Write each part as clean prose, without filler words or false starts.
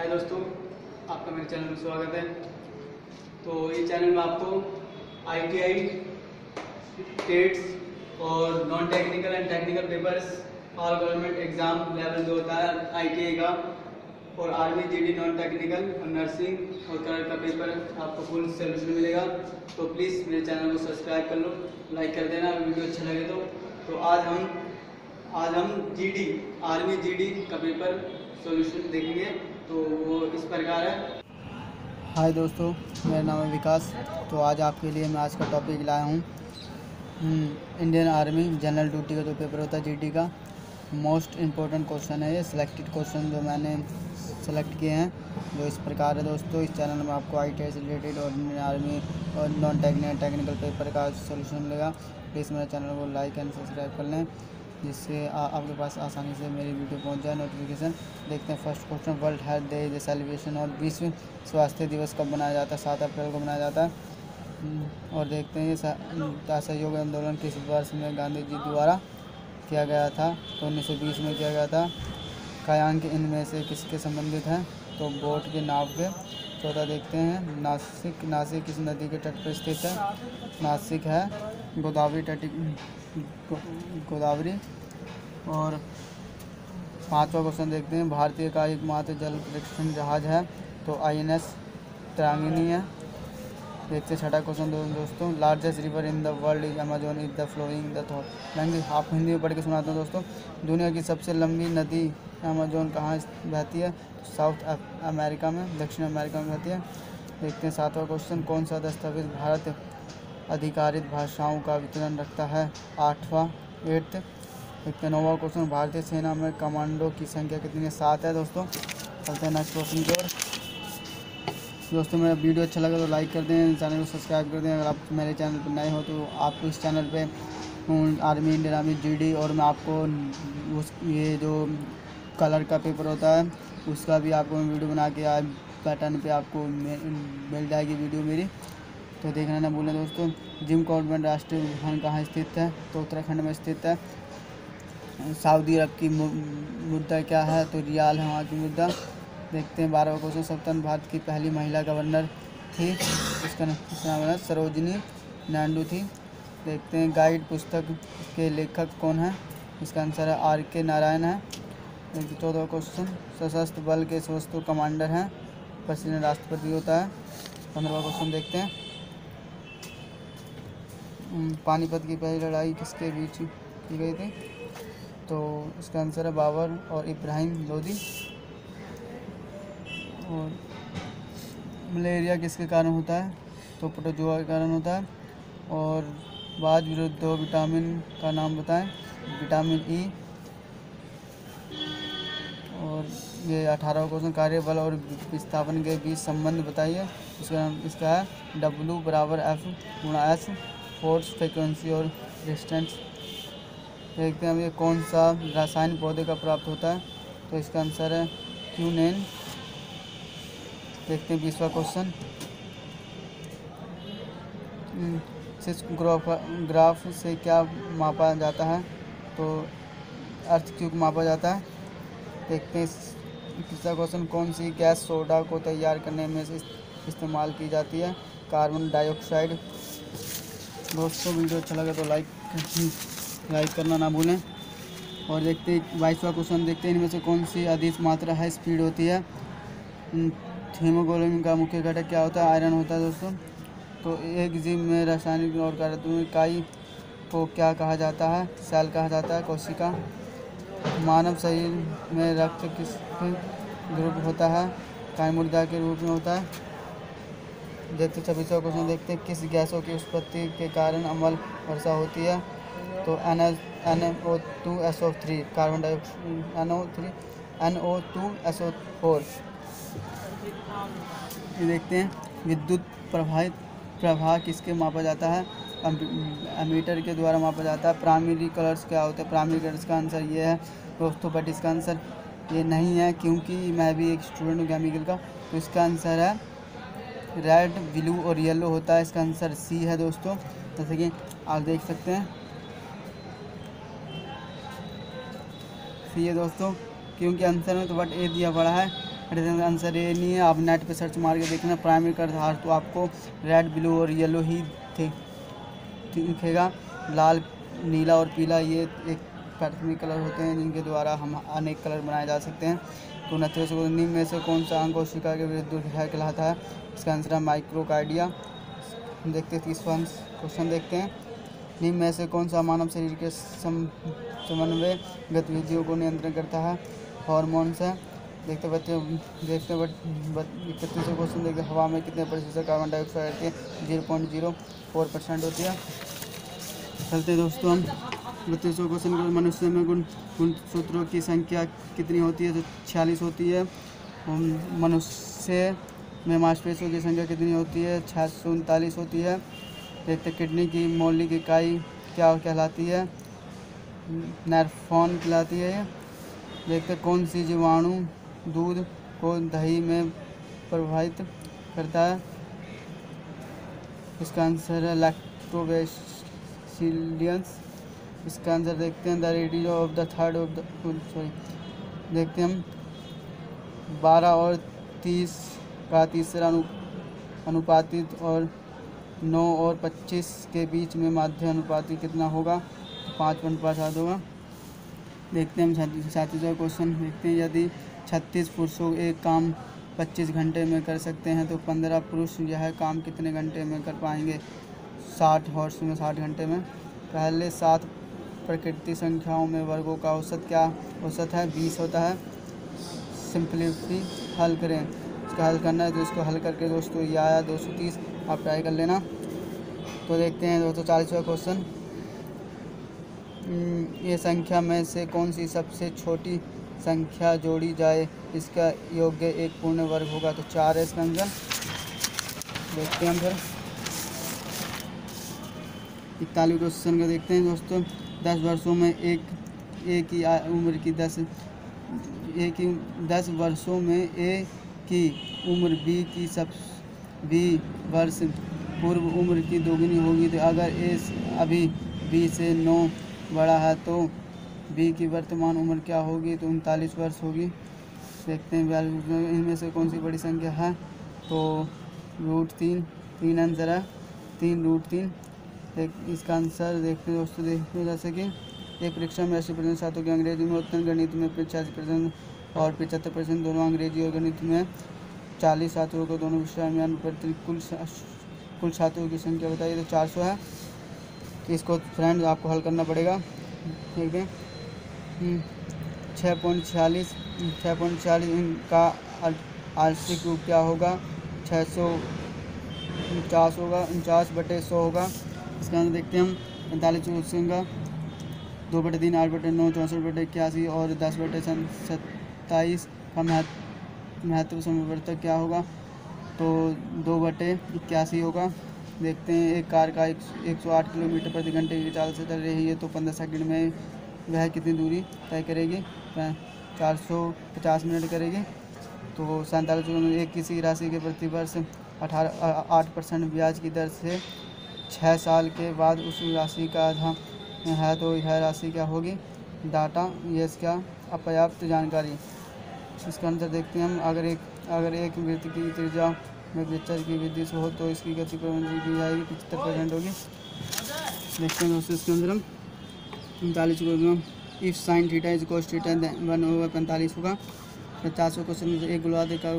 हाय दोस्तों, आपका मेरे चैनल में स्वागत है। तो ये चैनल में आपको ITI, टेट्स और non technical and technical papers, all government exam level जो होता है ITI का, और आर्मी GD नॉन टेक्निकल और नर्सिंग और कलर का पेपर आपको फुल सोल्यूशन मिलेगा। तो प्लीज़ मेरे चैनल को सब्सक्राइब कर लो, लाइक कर देना अगर वीडियो अच्छा लगे तो आज हम GD आर्मी GD का पेपर सॉल्यूशन देखेंगे। तो वो इस प्रकार है। हाय दोस्तों, मेरा नाम है विकास। तो आज आपके लिए मैं आज का टॉपिक लाया हूँ इंडियन आर्मी जनरल ड्यूटी का जो पेपर होता है GD का। मोस्ट इम्पोर्टेंट क्वेश्चन है ये, सिलेक्टेड क्वेश्चन जो मैंने सेलेक्ट किए हैं जो इस प्रकार है दोस्तों। इस चैनल में आपको ITI से रिलेटेड और इंडियन आर्मी और नॉन टेक्निकल पेपर का सोल्यूशन मिलेगा। प्लीज़ मेरे चैनल को लाइक एंड सब्सक्राइब कर लें, जिससे आपके पास आसानी से मेरी वीडियो पहुंच जाए नोटिफिकेशन। देखते हैं first question, world health day celebration और विश्व स्वास्थ्य दिवस कब मनाया जाता है? 7 अप्रैल को मनाया जाता है। और देखते हैं ये असहयोग आंदोलन किस वर्ष में गांधी जी द्वारा किया गया था? तो 1920 में किया गया था। कायांक इनमें से किसके संबंधित हैं? तो बोट के नाव के। चौथा देखते हैं नासिक किस नदी के तट पर स्थित है? नासिक है गोदावरी। और पांचवा क्वेश्चन देखते हैं, भारतीय का एकमात्र जल परीक्षण जहाज है? तो INS तरांगिनी है। देखते हैं छठा क्वेश्चन दोस्तों, largest river in the world is Amazon is the flowing the language. आप हिंदी में पढ़ के सुनाते हैं दोस्तों। दुनिया की सबसे लंबी नदी अमेजोन कहाँ बहती है? तो साउथ अमेरिका में, दक्षिण अमेरिका में बहती है। देखते हैं सातवां क्वेश्चन, कौन सा दस्तावेज भारत आधिकारिक भाषाओं का वितरण रखता है? 8th। देखते हैं नौवां क्वेश्चन, भारतीय सेना में कमांडो की संख्या कितनी है? 7 है दोस्तों। चलते हैं नेक्स्ट क्वेश्चन की ओर। दोस्तों मेरा वीडियो अच्छा लगा तो लाइक कर दें, चैनल को सब्सक्राइब कर दें। अगर आप मेरे चैनल पर नए हो तो आपको इस चैनल पे आर्मी इंडियन आर्मी GD और मैं आपको ये जो कलर का पेपर होता है उसका भी आपको मैं वीडियो बना के आज पैटर्न पे आपको मिल जाएगी वीडियो मेरी, तो देखना ना भूलें दोस्तों। जिम कॉर्बेट राष्ट्रीय उद्यान कहाँ स्थित है? तो उत्तराखंड में स्थित है। सऊदी अरब की मुद्रा क्या है? तो रियाल है वहाँ की मुद्रा। देखते हैं 12वां क्वेश्चन, स्वतंत्र भारत की पहली महिला गवर्नर थी? इसका नाम है सरोजिनी नायडू थी। देखते हैं गाइड पुस्तक के लेखक कौन है? इसका आंसर है RK नारायण है। 14वां क्वेश्चन, सशस्त्र बल के सर्वोच्च कमांडर हैं? प्रेसिडेंट राष्ट्रपति होता है। 15वां क्वेश्चन देखते हैं, पानीपत की पहली लड़ाई किसके बीच की गई थी? तो इसका आंसर है बाबर और इब्राहिम लोदी। और मलेरिया किसके कारण होता है? तो प्रोटोजोआ के कारण होता है। और बाज विरुद्ध विटामिन का नाम बताएं? Vitamin E। और ये 18वां क्वेश्चन, कार्यबल और विस्थापन के बीच संबंध बताइए। इसका है W = F/S, फोर्स, फ्रिक्वेंसी और रेजिस्टेंस। देखते हैं हम ये कौन सा रासायन पौधे का प्राप्त होता है? तो इसका आंसर है क्यूनेन। देखते हैं 20वां क्वेश्चन, सिस्मोग्राफ से क्या मापा जाता है? तो अर्थ क्यूब मापा जाता है। देखते हैं 21वां क्वेश्चन, कौन सी गैस सोडा को तैयार करने में से इस्तेमाल की जाती है? Carbon dioxide. दोस्तों वीडियो अच्छा लगा तो लाइक करना ना भूलें। और देखते हैं 22वां क्वेश्चन देखते हैं, इनमें से कौन सी अधिक मात्रा है स्पीड होती है? हीमोग्लोबिन का मुख्य घटक क्या होता है? आयरन होता है दोस्तों। तो एक जीव में रासायनिक और कार्यात्मक इकाई को क्या कहा जाता है? सेल कहा जाता है, कोशिका। मानव शरीर में रक्त किस ग्रुप होता है? कायम मुर्दा के रूप में होता है। देखते 26वां क्वेश्चन देखते हैं, किस गैसों की उत्पत्ति के कारण अम्ल वर्षा होती है? तो NO2SO3, कार्बन डाइऑक्साइड, NO2SO4। ये देखते हैं विद्युत प्रवाह किसके मापा जाता है? एमीटर के द्वारा मापा जाता है। प्राइमरी कलर्स क्या होते हैं? प्राइमरी कलर्स का आंसर ये है दोस्तों, बट इसका आंसर ये नहीं है क्योंकि मैं भी एक स्टूडेंट हूँ केमिकल का। तो इसका आंसर है रेड, ब्लू और येलो होता है। इसका आंसर C है दोस्तों, जैसे कि आप देख सकते हैं C है दोस्तों, क्योंकि आंसर में तो बट A दिया पड़ा है। आंसर ये नहीं है, आप नेट पे सर्च मार के देखना। प्राइमरी का आधार तो आपको रेड, ब्लू और येलो ही दिखेगा। लाल, नीला और पीला ये एक प्राथमिक कलर होते हैं जिनके द्वारा हम अनेक कलर बनाए जा सकते हैं। तो 29 निम्न में से कौन सा अंग कोशिका के विरुद्ध दुर्घटना कहलाता है? इसका आंसर है माइक्रोकार्डिया। देखते हैं 30वां क्वेश्चन देखते हैं। निम्न में से कौन सा मानव शरीर के समन्वय गतिविधियों को नियंत्रण करता है? हार्मोन्स है। देखते बच्चे 31वां क्वेश्चन देखते हैं। हवा में कितने प्रतिशत कार्बन डाइऑक्साइड होती है? 0.04% होती है। चलते दोस्तों हम 32वां क्वेश्चन को। मनुष्य में गुणसूत्रों की संख्या कितनी होती है? तो 46 होती है। मनुष्य में मांसपेशियों की संख्या कितनी होती है? 639 होती है। देखते किडनी की मौलिक इकाई क्या कहलाती है? नेफ्रॉन कहलाती है। देखते कौन सी जीवाणु दूध को दही में प्रभावित करता है? इसका आंसर है लैक्टोबैसिलियस। इसका आंसर देखते हैं the radio of the third of the देखते हैं हम 12 और 30 का तीसरा अनुपातिक और 9 और 25 के बीच में माध्य अनुपातिक कितना होगा? तो 5.5 होगा। देखते हैं हम 37वां क्वेश्चन देखते हैं। यदि 36 पुरुषों एक काम 25 घंटे में कर सकते हैं तो 15 पुरुष यह काम कितने घंटे में कर पाएंगे? 60 हॉर्स में 60 घंटे में। पहले 7 प्रकृति संख्याओं में वर्गों का औसत क्या औसत है? 20 होता है। सिंपलीफी हल करें। इसका हल करना है तो इसको हल करके दोस्तों ये आया 230। आप ट्राई कर लेना। तो देखते हैं 240वां क्वेश्चन। ये संख्या में से कौन सी सबसे छोटी संख्या जोड़ी जाए इसका योग्य एक पूर्ण वर्ग होगा? तो 4 है इसका आंसर। देखते हैं हम फिर 41 क्वेश्चन को देखते हैं दोस्तों। 10 वर्षों में एक ही उम्र की 10 वर्षों में ए की उम्र बी वर्ष पूर्व उम्र की दोगुनी होगी। तो अगर ए अभी बी से 9 बड़ा है तो बी की वर्तमान उम्र क्या होगी? तो 39 वर्ष होगी। देखते हैं इनमें से कौन सी बड़ी संख्या है? तो √3 आंसर है। 3√3। इसका आंसर देखते हैं दोस्तों। देखते जैसे कि एक परीक्षा में 80% छात्रों की अंग्रेजी में उत्तर, गणित में 85% और 75% दोनों अंग्रेजी और गणित में 40 छात्रों को दोनों विषय में अनुपातिक कुल छात्रों की संख्या बताइए। तो 400 है। तो इसको फ्रेंड आपको हल करना पड़ेगा। ठीक है। 6.46 का आंशिक रूप क्या होगा? 649 होगा। 49/100 होगा। इसका आंसर देखते हैं हम 45 क्वेश्चन का। 2/3 8/9 64/81 और 10/27 का महत्व समवर्तक क्या होगा? तो 2/81 होगा। देखते हैं एक कार का 108 किलोमीटर प्रति घंटे की चाल से चल रही है तो 15 सेकंड में वह कितनी दूरी तय करेगी? 450 मिनट करेगी। तो 47 एक किसी राशि के प्रति वर्ष 8% ब्याज की दर से 6 साल के बाद उस राशि का आधा है तो यह राशि क्या होगी? डाटा ये इसका अपर्याप्त जानकारी। इसका आंसर देखते हैं हम। अगर एक वृत्त की त्रिज्या में वृत्तचाप की वृद्धि से हो तो इसकी गति प्रवृत्ति की जाएगी 75% होगी। देखते हैं दोस्तों इसके अंदर हम 39 को if sine theta is cos theta 1/45 होगा। 50वां क्वेश्चन में एक गोलार्ध का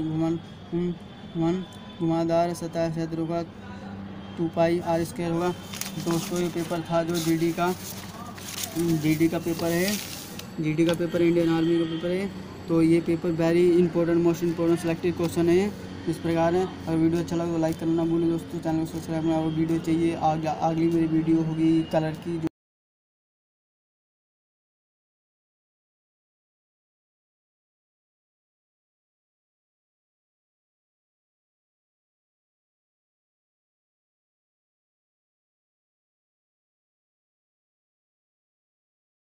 घुमावदार सतह क्षेत्र होगा 2πr² होगा। दोस्तों ये पेपर था जो जीडी का पेपर है। जीडी का पेपर इंडियन आर्मी का पेपर है। तो ये paper very important most important selected question है। इस प्रकार है। अगर वीडियो अच्छा लगा तो लाइक करना भूलें दोस्तों। चैनल को सब्सक्राइब करना। और वीडियो चाहिए अगली मेरी वीडियो होगी कलर की।